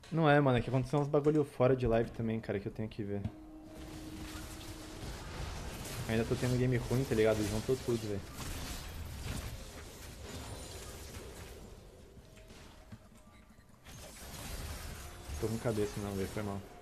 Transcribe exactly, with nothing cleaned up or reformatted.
Não é, mano, é que aconteceu uns bagulho fora de live também, cara, que eu tenho que ver. Ainda tô tendo game ruim, tá ligado? Juntou tudo, velho. Tô com cabeça não, velho, foi mal.